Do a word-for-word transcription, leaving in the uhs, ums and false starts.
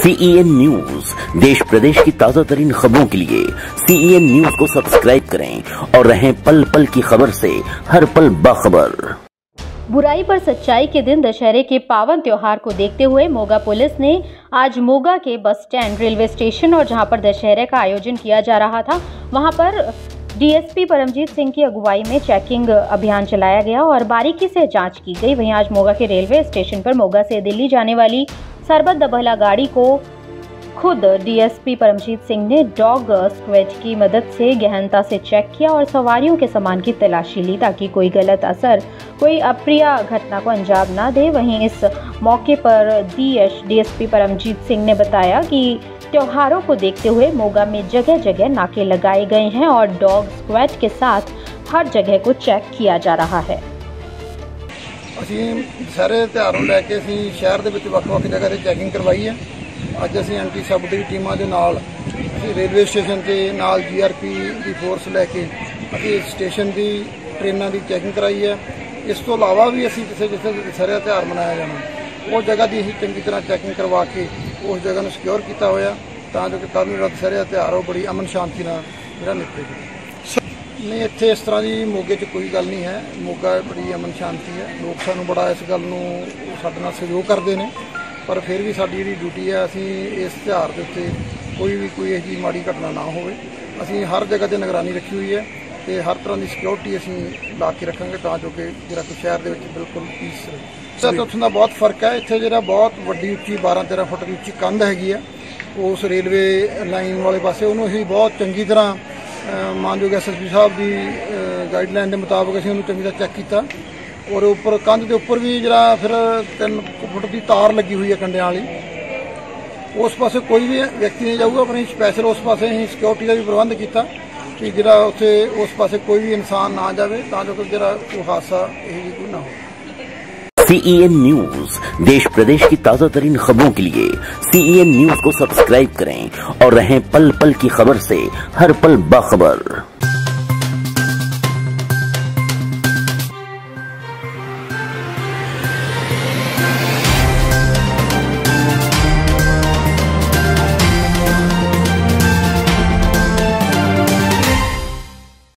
CEN news देश प्रदेश की ताजा तरीन खबरों के लिए सीईएन न्यूज को सब्सक्राइब करें और रहें पल पल की खबर से हर पल बाखबर। बुराई पर सच्चाई के दिन दशहरे के पावन त्योहार को देखते हुए मोगा पुलिस ने आज मोगा के बस स्टैंड, रेलवे स्टेशन और जहां पर दशहरे का आयोजन किया जा रहा था वहां पर डीएसपी परमजीत सिंह की अगुवाई में चेकिंग अभियान चलाया गया और बारीकी से जांच की गई। वहीं आज मोगा के रेलवे स्टेशन पर मोगा से दिल्ली जाने वाली सरबत दबहला गाड़ी को खुद डीएसपी परमजीत सिंह ने डॉग स्क्वैड की मदद से गहनता से चेक किया और सवारियों के सामान की तलाशी ली ताकि कोई गलत असर, कोई अप्रिय घटना को अंजाम ना दे। वहीं इस मौके पर डीएसपी परमजीत सिंह ने बताया कि त्योहारों को देखते हुए मोगा में जगह जगह नाके लगाए गए हैं और डॉग स्क्वैड के साथ हर जगह को चेक किया जा रहा है। ਅਸੀਂ ਸਾਰੇ ਤਿਉਹਾਰ ਨੂੰ ਲੈ ਕੇ ਅਸੀਂ ਸ਼ਹਿਰ ਦੇ ਵਿੱਚ ਵੱਖ-ਵੱਖ ਜਗ੍ਹਾ ਤੇ ਚੈਕਿੰਗ ਕਰਵਾਈ ਹੈ। ਅੱਜ ਅਸੀਂ ਐਂਟੀ ਸਬਸਿਡੀ ਟੀਮਾਂ ਦੇ ਨਾਲ ਅਸੀਂ ਰੇਲਵੇ ਸਟੇਸ਼ਨ ਤੇ ਨਾਲ ਜੀਆਰਪੀ ਦੀ ਫੋਰਸ ਲੈ ਕੇ ਅਸੀਂ ਸਟੇਸ਼ਨ ਦੀ ਟ੍ਰੇਨਾਂ ਦੀ ਚੈਕਿੰਗ ਕਰਾਈ ਹੈ। ਇਸ ਤੋਂ ਇਲਾਵਾ ਵੀ ਅਸੀਂ ਕਿਸੇ ਜਿੱਥੇ ਦਸ਼ਹਰੇ ਦਾ ਤਿਉਹਾਰ ਮਨਾਇਆ ਜਾਣਾ ਉਹ ਜਗ੍ਹਾ ਦੀ ਅਸੀਂ ਚੰਗੀ ਤਰ੍ਹਾਂ ਚੈਕਿੰਗ ਕਰਵਾ ਕੇ ਉਸ ਜਗ੍ਹਾ ਨੂੰ ਸਿਕਿਉਰ ਕੀਤਾ ਹੋਇਆ ਤਾਂ ਜੋ ਕਿ ਕੱਲ੍ਹ ਨੂੰ ਜਿਹੜਾ ਦਸ਼ਹਰੇ ਦਾ ਤਿਉਹਾਰ ਉਹ ਬੜੀ ਅਮਨ ਸ਼ਾਂਤੀ ਨਾਲ ਜਿਹੜਾ ਨਿਕਲੇ। नहीं इत्थे इस तरह की मोगे च कोई गल नहीं है। मोगा बड़ी अमन शांति है। लोग सानू बड़ा इस गल नूं साडे नाल सहयोग करते हैं, पर फिर भी साडी जिहड़ी ड्यूटी है असीं इस त्यौहार दे उत्ते कोई भी कोई इहो जी माड़ी घटना ना होवे। असीं हर जगह ते निगरानी रखी हुई है ते हर तरह की सिक्योरिटी असीं ला के रखांगे तां जो कि जिहड़ा कोई शहर दे विच बिल्कुल पीस रहे। उत्थों दा बहुत फर्क है। इत्थे जिहड़ा बहुत वड्डी उच्ची बारह तेरह फुट की उच्ची कंध हैगी है उस रेलवे लाइन वाले पासे उहनूं असीं बहुत चंगी तरह मानयोग एस एस पी साहब की गाइडलाइन के मुताबिक असीं उहनूं चंगी तरह चैक किया और उपर कंध के उपर भी जरा फिर तीन फुट की तार लगी हुई है कंडियां वाली, उस पासे कोई भी व्यक्ति नहीं जाऊगा। पर स्पैशल उस पासे असीं सिक्योरिटी का भी प्रबंध किया कि जरा उत्थे उस पासे कोई भी इंसान ना जाए तां जो कि जरा कोई हादसा यही जी कोई ना हो। सीईएन न्यूज देश प्रदेश की ताजा तरीन खबरों के लिए सीईएन न्यूज को सब्सक्राइब करें और रहें पल पल की खबर से हर पल बाखबर।